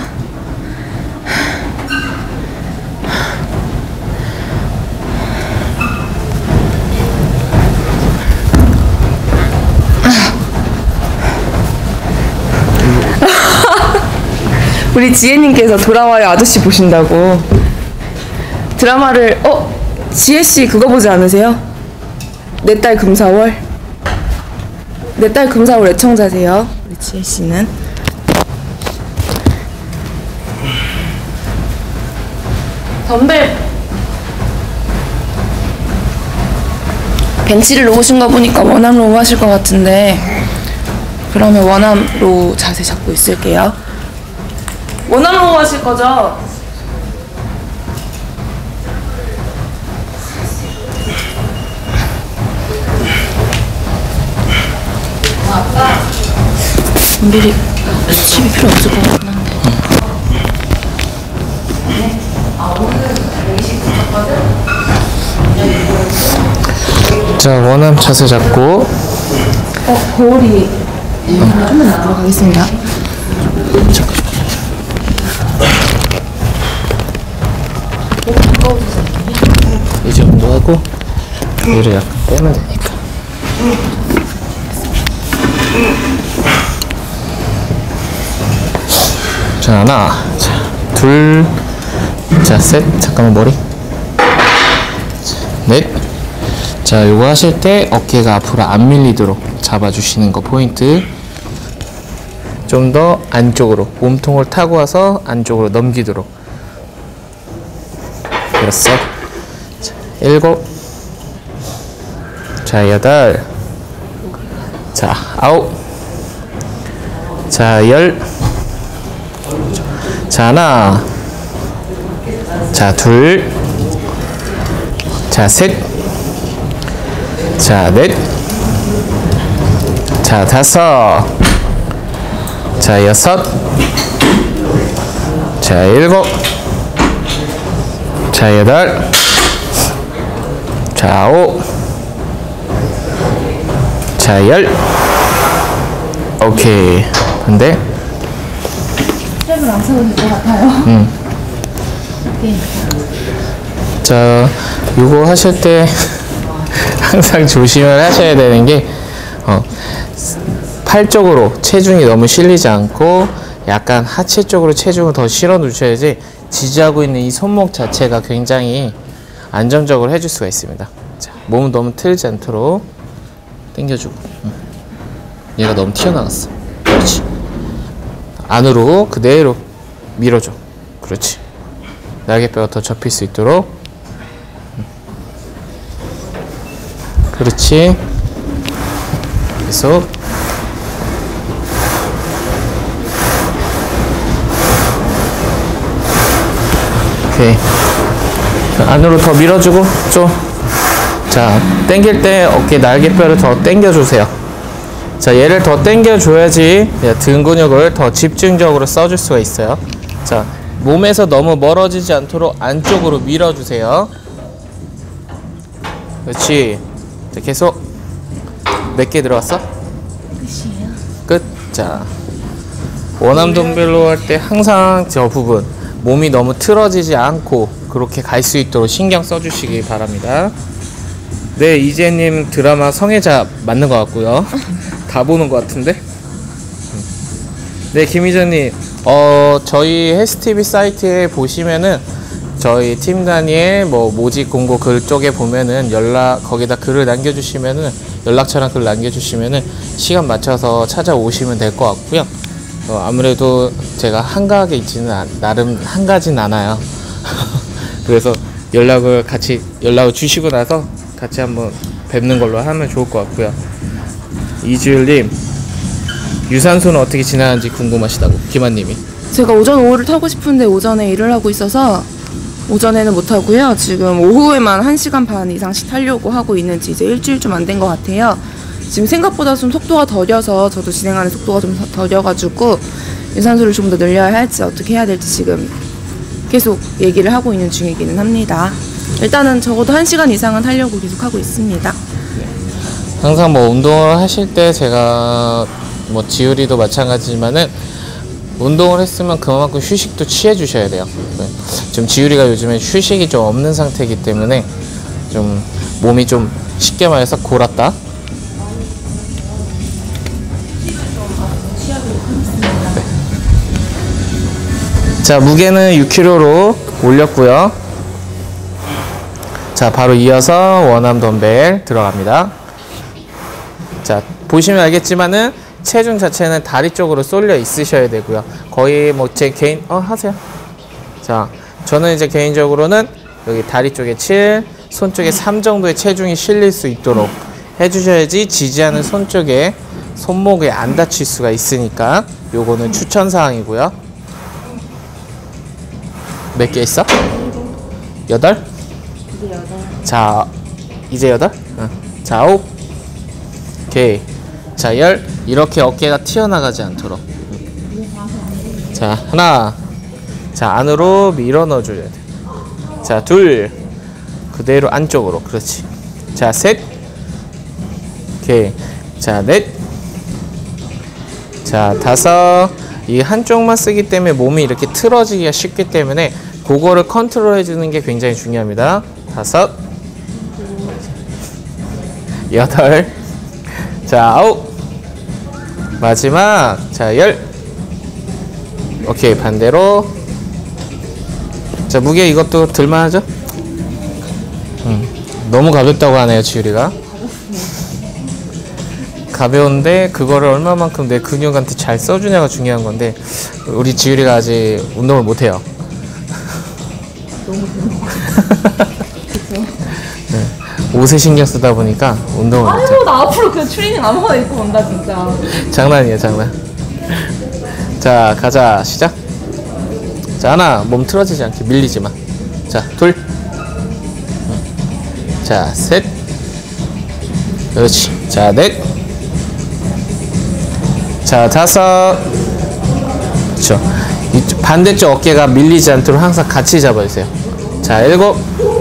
우리 지혜님께서 돌아와요 아저씨 보신다고. 드라마를 어? 지혜씨 그거 보지 않으세요? 내 딸 금사월? 내 딸 금사월 애청자세요 우리 지혜씨는. 덤벨 벤치를 놓으신 거 보니까 원암 로우 하실 것 같은데, 그러면 원암 로우 자세 잡고 있을게요. 원암 로우 하실 거죠? 덤벨이 칩이 필요 없을 것 같긴 한데. 자, 원암 자세 잡고. 어, 거울이 좀만 앞으로 가겠습니다. 이 정도 하고 위를 약간 빼면 되니까. 자, 하나, 자, 둘, 자, 셋, 잠깐만 머리. 자, 넷. 자, 요거 하실 때 어깨가 앞으로 안 밀리도록 잡아주시는 거 포인트. 좀 더 안쪽으로 몸통을 타고 와서 안쪽으로 넘기도록. 여섯, 자, 일곱, 자, 여덟, 자, 아홉, 자, 열, 자, 하나, 자, 둘, 자, 셋, 자, 넷, 자, 다섯, 자, 여섯, 자, 일곱, 자, 여덟, 자, 아홉, 자, 열. 오케이. 근데 스텝을 안 세워도 될 것 같아요. 음. 자, 이거 하실 때 항상 조심을 하셔야 되는 게, 어, 팔 쪽으로 체중이 너무 실리지 않고 약간 하체 쪽으로 체중을 더 실어 놓으셔야지 지지하고 있는 이 손목 자체가 굉장히 안정적으로 해줄 수가 있습니다. 자, 몸은 너무 틀지 않도록 당겨주고. 응. 얘가 너무 튀어나갔어. 그렇지. 안으로 그대로 밀어줘. 그렇지. 날개뼈가 더 접힐 수 있도록. 응. 그렇지. 계속. 오케이. 안으로 더 밀어주고 좀. 자, 당길 때 어깨 날개뼈를 더 당겨주세요. 자, 얘를 더 당겨줘야지 등 근육을 더 집중적으로 써줄 수가 있어요. 자, 몸에서 너무 멀어지지 않도록 안쪽으로 밀어주세요. 그렇지. 자, 계속. 몇 개 들어왔어? 끝이에요. 끝. 자, 원암 덤벨로 할 때 항상 저 부분 몸이 너무 틀어지지 않고 그렇게 갈 수 있도록 신경 써주시기 바랍니다. 네, 이재님 드라마 성애자 맞는 것 같고요. 다 보는 것 같은데. 네, 김희정님, 어 저희 헬스티비 사이트에 보시면은 저희 팀 단위의 뭐 모집 공고 글 쪽에 보면은 연락 거기다 글을 남겨주시면은 연락처랑 글 남겨주시면은 시간 맞춰서 찾아오시면 될 것 같고요. 어, 아무래도 제가 한가하게 있지는 않, 나름 한가진 않아요. 그래서 연락을 같이 연락을 주시고 나서 같이 한번 뵙는 걸로 하면 좋을 것 같고요. 이주율님, 유산소는 어떻게 지나는지 궁금하시다고 김한님이. 제가 오전 오후를 타고 싶은데 오전에 일을 하고 있어서 오전에는 못 하고요. 지금 오후에만 한 시간 반 이상씩 타려고 하고 있는지 이제 일주일 좀 안 된 것 같아요. 지금 생각보다 좀 속도가 더뎌서 저도 진행하는 속도가 좀 더뎌가지고 유산소를 좀 더 늘려야 할지 어떻게 해야 될지 지금 계속 얘기를 하고 있는 중이기는 합니다. 일단은 적어도 한 시간 이상은 타려고 계속 하고 있습니다. 항상 뭐 운동을 하실 때 제가 뭐 지율이도 마찬가지지만은 운동을 했으면 그만큼 휴식도 취해 주셔야 돼요. 지금 지율이가 요즘에 휴식이 좀 없는 상태이기 때문에 좀 몸이 좀 쉽게 말해서 골았다. 네. 자, 무게는 육 킬로그램로 올렸고요. 자, 바로 이어서 원암 덤벨 들어갑니다. 자, 보시면 알겠지만은 체중 자체는 다리 쪽으로 쏠려 있으셔야 되고요. 거의 뭐 제 개인 어 하세요. 자, 저는 이제 개인적으로는 여기 다리 쪽에 칠, 손 쪽에 삼 정도의 체중이 실릴 수 있도록 해주셔야지 지지하는 손 쪽에 손목에 안 다칠 수가 있으니까 요거는 추천 사항이고요. 몇 개 있어? 여덟? 자, 이제 여덟? 응. 자, 아홉. 오케이. 자, 열. 이렇게 어깨가 튀어나가지 않도록. 자, 하나. 자, 안으로 밀어 넣어줘야 돼. 자, 둘. 그대로 안쪽으로. 그렇지. 자, 셋. 오케이. 자, 넷. 자, 다섯. 이 한쪽만 쓰기 때문에 몸이 이렇게 틀어지기가 쉽기 때문에 그거를 컨트롤 해주는 게 굉장히 중요합니다. 다섯. 여덟. 자, 아홉. 마지막. 자, 열. 오케이, 반대로. 자, 무게 이것도 들만하죠? 음, 너무 가볍다고 하네요, 지율이가. 가벼운데 그거를 얼마만큼 내 근육한테 잘 써주냐가 중요한 건데 우리 지율이가 아직 운동을 못해요. 너무 네, 옷에 신경 쓰다 보니까 운동을 못해. 아유, 나 앞으로 그 트레이닝 아무거나 입고 온다 진짜. 장난이에요, 장난. 자, 가자. 시작. 자, 하나. 몸 틀어지지 않게 밀리지 마. 자, 둘. 자, 셋. 그렇지. 자, 넷. 자, 다섯. 그렇죠. 이쪽 반대쪽 어깨가 밀리지 않도록 항상 같이 잡아주세요. 자, 일곱.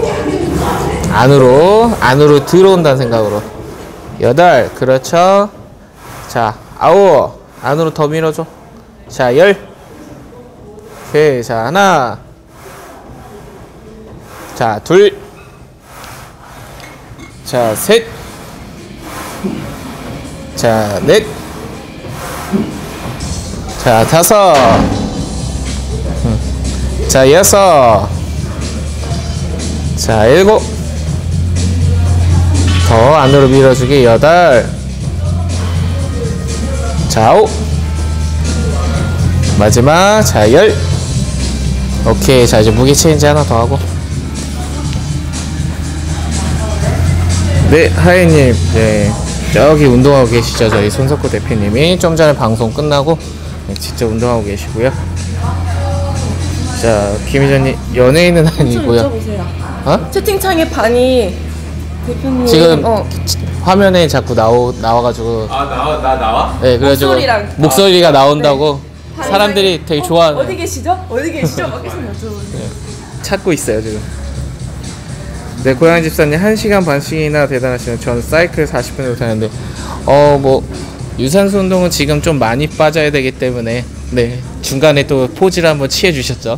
안으로 안으로 들어온다는 생각으로. 여덟. 그렇죠. 자, 아홉. 안으로 더 밀어줘. 자, 열. 오케이. 자, 하나. 자, 둘. 자, 셋. 자, 넷. 자, 다섯. 음. 자, 여섯. 자, 일곱. 더 안으로 밀어주기. 여덟. 자, 아홉. 마지막. 자, 열. 오케이. 자, 이제 무게 체인지 하나 더 하고. 네, 하이님. 네. 저기 운동하고 계시죠. 저희 손석구 대표님이 좀 전에 방송 끝나고 네, 직접 운동하고 계시고요. 자, 김희전님 연예인은 아니고요. 어? 채팅창에 반이 대표님 지금 어. 화면에 자꾸 나오 나와가지고. 아 나와 나 나와? 네, 그래가지고 목소리랑. 목소리가 나온다고 네. 사람들이 되게 좋아하는. 어디 계시죠? 어디 계시죠? 막 계속 여쭤보세요. 찾고 있어요 지금. 네, 고양이 집사님 한 시간 반씩이나 대단하시네요. 전 사이클 사십 분 정도 타는데 어 뭐 유산소 운동은 지금 좀 많이 빠져야 되기 때문에 네 중간에 또 포즈를 한번 취해 주셨죠.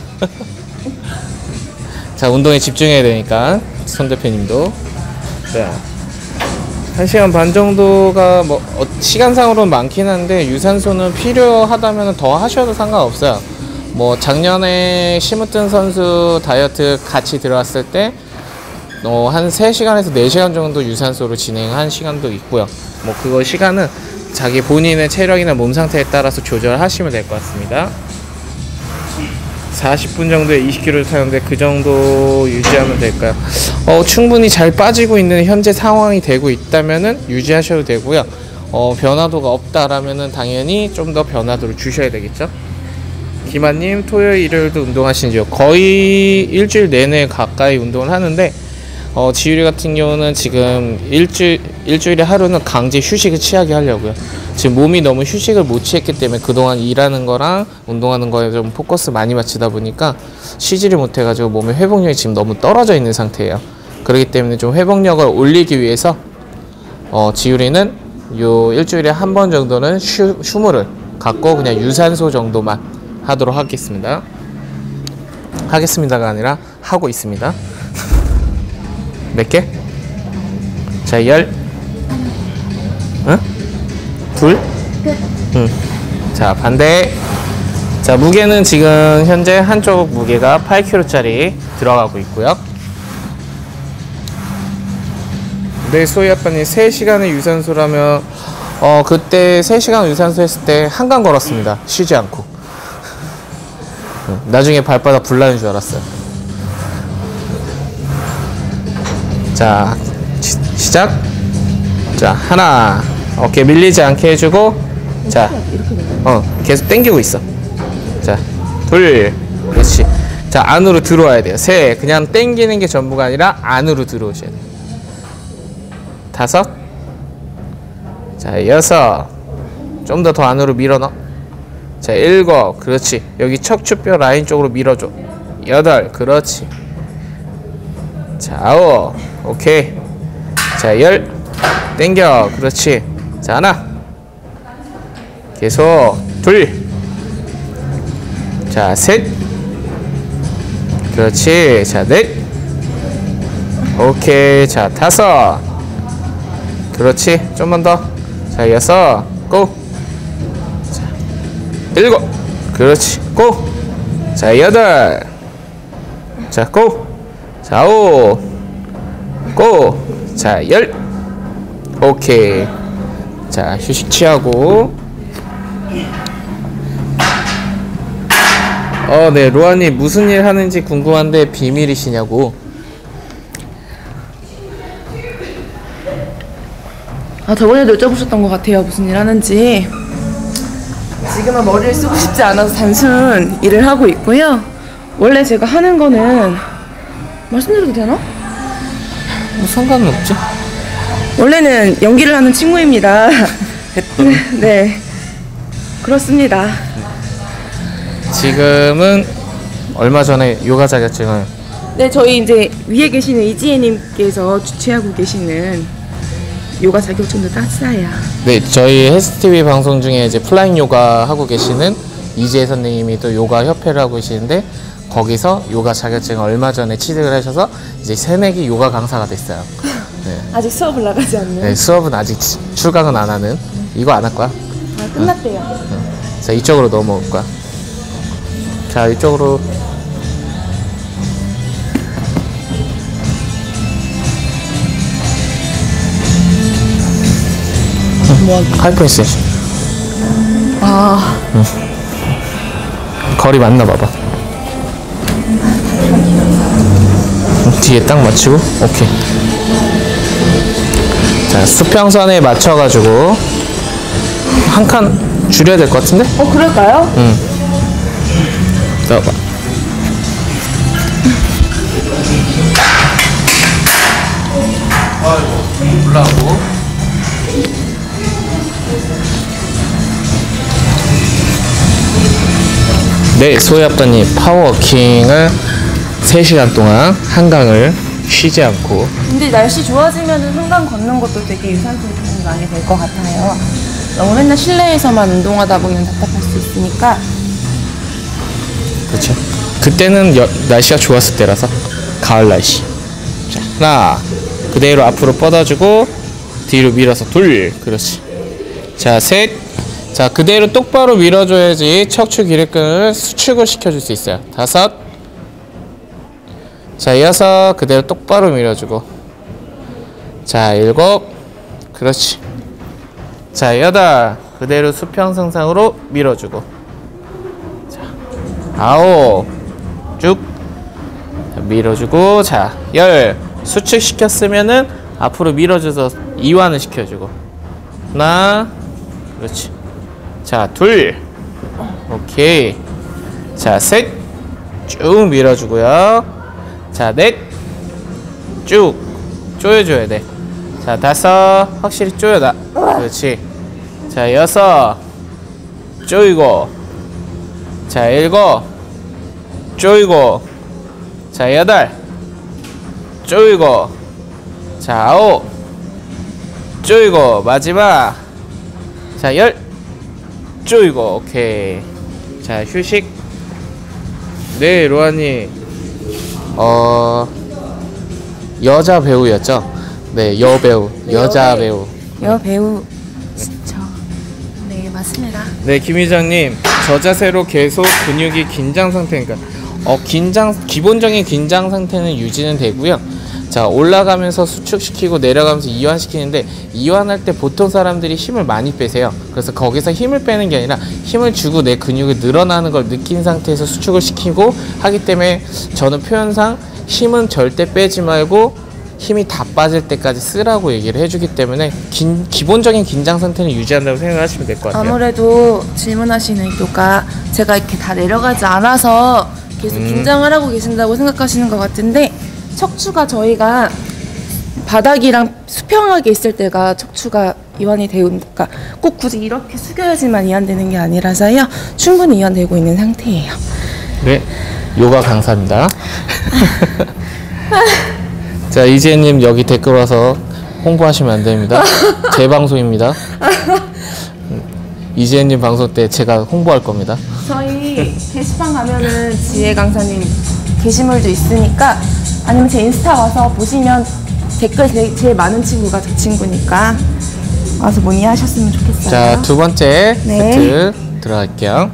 자, 운동에 집중해야 되니까 손 대표님도. 자, 한 시간 반 정도가 뭐 어, 시간상으로는 많긴 한데 유산소는 필요하다면 더 하셔도 상관없어요. 뭐 작년에 심으뜸 선수 다이어트 같이 들어왔을 때 어, 한 세 시간에서 네 시간 정도 유산소로 진행한 시간도 있고요. 뭐 그거 시간은 자기 본인의 체력이나 몸 상태에 따라서 조절하시면 될 것 같습니다. 사십 분 정도에 이십 킬로미터 타는데 그 정도 유지하면 될까요? 어, 충분히 잘 빠지고 있는 현재 상황이 되고 있다면은 유지하셔도 되고요. 어, 변화도가 없다라면은 당연히 좀 더 변화도를 주셔야 되겠죠. 김아님, 토요일, 일요일도 운동하시는지요? 거의 일주일 내내 가까이 운동을 하는데 어, 지유리 같은 경우는 지금 일주, 일주일에 하루는 강제 휴식을 취하게 하려고요. 지금 몸이 너무 휴식을 못 취했기 때문에 그동안 일하는 거랑 운동하는 거에 좀 포커스 많이 맞추다 보니까 쉬지를 못해가지고 몸의 회복력이 지금 너무 떨어져 있는 상태예요. 그렇기 때문에 좀 회복력을 올리기 위해서 어, 지유리는 요 일주일에 한 번 정도는 휴, 휴무를 갖고 그냥 유산소 정도만 하도록 하겠습니다. 하겠습니다가 아니라 하고 있습니다. 몇 개? 자, 열. 응? 둘? 응. 자, 반대. 자, 무게는 지금 현재 한쪽 무게가 팔 킬로그램짜리 들어가고 있고요. 네, 소희 아빠님 세 시간의 유산소라면 어 그때 세 시간 유산소 했을 때 한강 걸었습니다. 쉬지 않고. 응. 나중에 발바닥 불나는 줄 알았어요. 자, 시, 시작. 자, 하나. 어깨 밀리지 않게 해주고. 자, 어, 계속 당기고 있어. 자, 둘. 그렇지. 자, 안으로 들어와야 돼요. 셋. 그냥 당기는 게 전부가 아니라 안으로 들어오셔야 돼요. 다섯. 자, 여섯. 좀 더 더 안으로 밀어 넣어. 자, 일곱. 그렇지. 여기 척추뼈 라인 쪽으로 밀어줘. 여덟. 그렇지. 자, 아홉. 오케이. 자, 열. 땡겨. 그렇지. 자, 하나. 계속. 둘. 자, 셋. 그렇지. 자, 넷. 오케이. 자, 다섯. 그렇지. 좀만 더. 자, 여섯. 고. 자, 일곱. 그렇지. 고. 자, 여덟. 자, 고. 자, 아홉. 고. 자, 열. 오케이. 자, 휴식 취하고. 어, 네, 로아님 무슨 일 하는지 궁금한데 비밀이시냐고. 아, 저번에도 여쭤보셨던 것 같아요. 무슨 일 하는지. 지금은 머리를 쓰고 싶지 않아서 단순 일을 하고 있고요. 원래 제가 하는 거는 말씀드려도 되나? 뭐 상관은 없죠. 원래는 연기를 하는 친구입니다. 네, 그렇습니다. 지금은 얼마 전에 요가 자격증을. 네, 저희 이제 위에 계시는 이지혜님께서 주최하고 계시는 요가 자격증도 땄어요. 네, 저희 헬스티비 방송 중에 이제 플라잉 요가 하고 계시는 이지혜 선생님이 또 요가 협회를 하고 계시는데 거기서 요가 자격증을 얼마 전에 취득을 하셔서 이제 새내기 요가 강사가 됐어요. 네. 아직 수업을 나가지 않는. 네, 수업은 아직 출강은 안 하는. 이거 안 할 거야? 아, 끝났대요. 네. 자, 이쪽으로 넘어올 거야. 자, 이쪽으로. 하이퍼 인스텐션. 아, 응. 거리 맞나 봐봐. 뒤에 딱 맞추고. 오케이. 자, 수평선에 맞춰가지고 한 칸 줄여야 될 것 같은데? 어 그럴까요? 응. 나봐. 아이고, 올라오고. 네, 소희아빠님 파워워킹을 세 시간 동안 한강을 쉬지 않고. 근데 날씨 좋아지면 한강 걷는 것도 되게 유산소 운동이 많이 될 것 같아요. 너무 맨날 실내에서만 운동하다 보면 답답할 수 있으니까. 그렇죠. 그때는 여, 날씨가 좋았을 때라서 가을 날씨. 자, 하나, 그대로 앞으로 뻗어주고 뒤로 밀어서 둘. 그렇지. 자, 셋. 자, 그대로 똑바로 밀어줘야지 척추 기립근을 수축을 시켜줄 수 있어요. 다섯. 자, 여섯. 그대로 똑바로 밀어주고. 자, 일곱. 그렇지. 자, 여덟. 그대로 수평선상으로 밀어주고. 자, 아홉. 쭉 밀어주고. 자, 열. 수축시켰으면은 앞으로 밀어줘서 이완을 시켜주고. 하나. 그렇지. 자, 둘. 오케이. 자, 셋. 쭉 밀어주고요. 자, 넷. 쭉 조여줘야 돼. 자, 다섯. 확실히 조여다. 그렇지. 자, 여섯. 조이고. 자, 일곱. 조이고. 자, 여덟. 조이고. 자, 아홉. 조이고. 마지막. 자, 열. 조이고. 오케이. 자, 휴식. 네, 로아님. 어 여자 배우였죠? 네, 여배우, 여자 여배- 배우. 여배우 저 네 맞습니다. 네, 김 회장님, 저 자세로 계속 근육이 긴장 상태니까 어 긴장 기본적인 긴장 상태는 유지는 되고요. 자, 올라가면서 수축시키고 내려가면서 이완시키는데, 이완할 때 보통 사람들이 힘을 많이 빼세요. 그래서 거기서 힘을 빼는 게 아니라 힘을 주고 내 근육이 늘어나는 걸 느낀 상태에서 수축을 시키고 하기 때문에, 저는 표현상 힘은 절대 빼지 말고 힘이 다 빠질 때까지 쓰라고 얘기를 해주기 때문에 긴, 기본적인 긴장 상태는 유지한다고 생각하시면 될 것 같아요. 아무래도 질문하시는 의도가 제가 이렇게 다 내려가지 않아서 계속 음. 긴장을 하고 계신다고 생각하시는 것 같은데, 척추가 저희가 바닥이랑 수평하게 있을 때가 척추가 이완이 되니까 꼭 굳이 이렇게 숙여야지만 이완되는 게 아니라서요, 충분히 이완되고 있는 상태예요. 네, 요가 강사입니다. 자, 이재님 여기 댓글 와서 홍보하시면 안 됩니다. 제 방송입니다. 이재님 방송 때 제가 홍보할 겁니다. 저희 게시판 가면은 지혜 강사님 게시물도 있으니까, 아니면 제 인스타 와서 보시면 댓글 제일, 제일 많은 친구가 저 친구니까 와서 문의하셨으면 좋겠어요. 자, 두 번째 네. 세트 들어갈게요.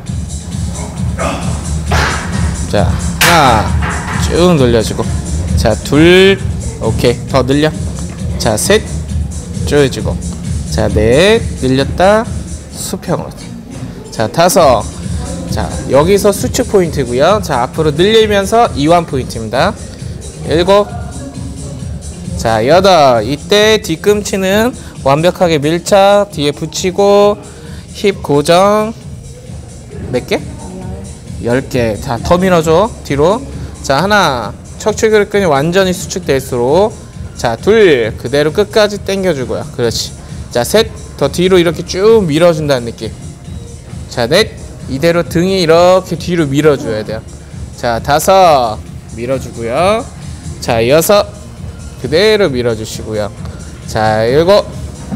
자, 하나 쭉 늘려주고, 자, 둘, 오케이, 더 늘려. 자, 셋 조여주고, 자, 넷 늘렸다 수평으로. 자, 다섯. 자, 여기서 수축 포인트고요. 자, 앞으로 늘리면서 이완 포인트입니다. 일곱. 자, 여덟. 이때 뒤꿈치는 완벽하게 밀착, 뒤에 붙이고 힙 고정. 몇 개? 열 개. 자, 더 밀어줘 뒤로. 자, 하나. 척추 기립근이 완전히 수축될수록. 자, 둘. 그대로 끝까지 당겨주고요. 그렇지. 자, 셋. 더 뒤로 이렇게 쭉 밀어준다는 느낌. 자, 넷. 이대로 등이 이렇게 뒤로 밀어줘야 돼요. 자, 다섯. 밀어주고요. 자, 여섯. 그대로 밀어주시고요. 자, 일곱.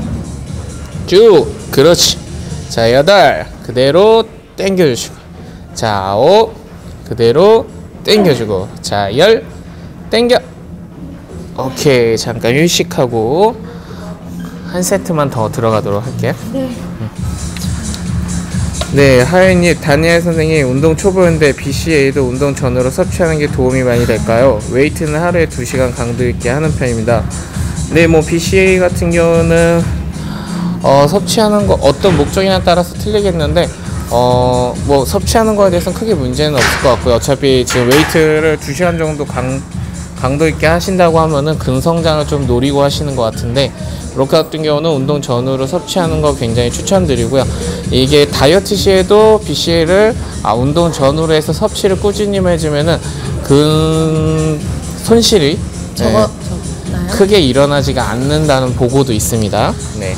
쭉. 그렇지. 자, 여덟. 그대로 당겨주시고. 자, 아홉. 그대로 당겨주고. 자, 열. 당겨. 오케이. 잠깐 휴식하고 한 세트만 더 들어가도록 할게요. 네. 네, 하연님, 다니엘 선생님, 운동 초보인데 비씨에이도 운동 전후로 섭취하는 게 도움이 많이 될까요? 웨이트는 하루에 두 시간 강도 있게 하는 편입니다. 네, 뭐 비씨에이 같은 경우는 어, 섭취하는 거 어떤 목적이냐에 따라서 틀리겠는데 어, 뭐 섭취하는 거에 대해서는 크게 문제는 없을 것 같고요. 어차피 지금 웨이트를 두 시간 정도 강, 강도 있게 하신다고 하면은 근성장을 좀 노리고 하시는 것 같은데, 이렇게 같은 경우는 운동 전후로 섭취하는 거 굉장히 추천드리고요. 이게 다이어트 시에도 비씨에이를 아, 운동 전후로 해서 섭취를 꾸준히 해주면은 근 손실이 저거 네, 적나요? 크게 일어나지가 않는다는 보고도 있습니다. 네.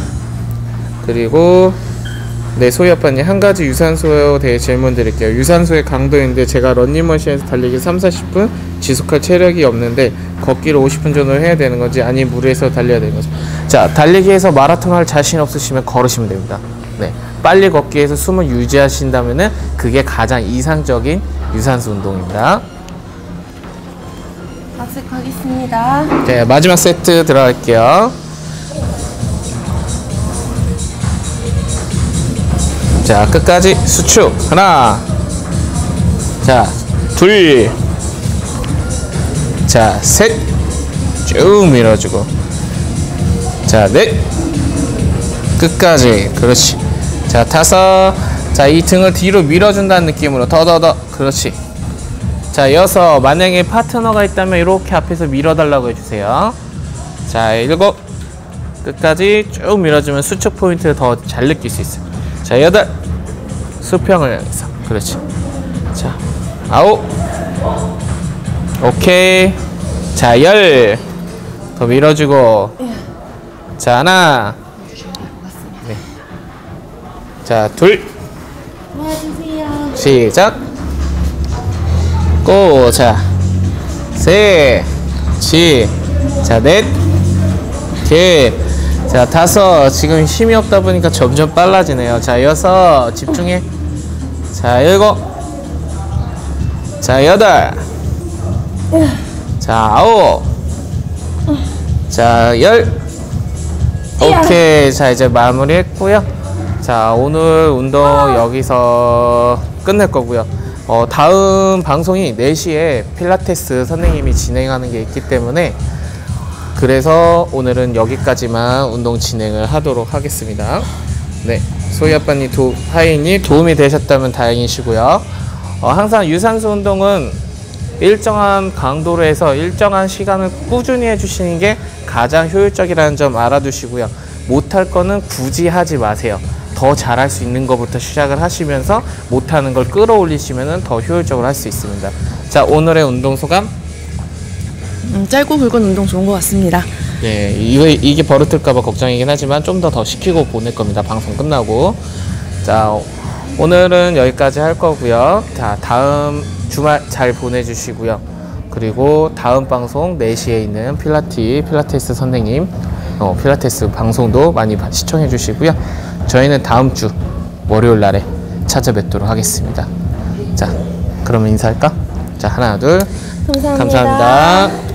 그리고 네, 소희아빠님, 한 가지 유산소에 대해 질문 드릴게요. 유산소의 강도인데 제가 런닝머신에서 달리기 삼, 사십 분 지속할 체력이 없는데 걷기를 오십 분 정도 해야 되는 건지 아니면 무리해서 달려야 되는 건지. 자, 달리기에서 마라톤 할 자신 없으시면 걸으시면 됩니다. 네, 빨리 걷기에서 숨을 유지하신다면은 그게 가장 이상적인 유산소 운동입니다. 학습하겠습니다. 네, 마지막 세트 들어갈게요. 자, 끝까지 수축. 하나. 자, 둘. 자, 셋. 쭉 밀어주고. 자, 넷. 끝까지. 그렇지. 자, 다섯. 자, 이 등을 뒤로 밀어준다는 느낌으로 더더더. 그렇지. 자, 여섯. 만약에 파트너가 있다면 이렇게 앞에서 밀어달라고 해주세요. 자, 일곱. 끝까지 쭉 밀어주면 수축 포인트를 더 잘 느낄 수 있어요. 자, 여덟. 수평을 향해서. 그렇지. 자, 아홉. 오케이. 자, 열. 더 밀어주고. 자, 하나. 네. 자, 둘. 도와주세요. 시작. 고. 자, 셋. 치. 자, 넷. 개. 자, 다섯. 지금 힘이 없다 보니까 점점 빨라지네요. 자, 여섯. 집중해. 자, 일곱. 자, 여덟. 자, 아홉. 자, 열. 오케이. 자, 이제 마무리 했고요. 자, 오늘 운동 여기서 끝낼 거고요. 어, 다음 방송이 네 시에 필라테스 선생님이 진행하는 게 있기 때문에, 그래서 오늘은 여기까지만 운동 진행을 하도록 하겠습니다. 네, 소희아빠님, 도, 하이님 도움이 되셨다면 다행이시고요. 어, 항상 유산소 운동은 일정한 강도로 해서 일정한 시간을 꾸준히 해주시는 게 가장 효율적이라는 점 알아두시고요. 못할 거는 굳이 하지 마세요. 더 잘할 수 있는 것부터 시작을 하시면서 못하는 걸 끌어올리시면 더 효율적으로 할 수 있습니다. 자, 오늘의 운동 소감? 음, 짧고 굵은 운동 좋은 것 같습니다. 예, 이거, 이게 버릇될까봐 걱정이긴 하지만 좀 더 더 시키고 보낼 겁니다. 방송 끝나고. 자, 오늘은 여기까지 할 거고요. 자, 다음 주말 잘 보내주시고요. 그리고 다음 방송 네 시에 있는 필라티, 필라테스 선생님, 어, 필라테스 방송도 많이 시청해 주시고요. 저희는 다음 주 월요일 날에 찾아뵙도록 하겠습니다. 자, 그러면 인사할까? 자, 하나, 둘. 감사합니다. 감사합니다.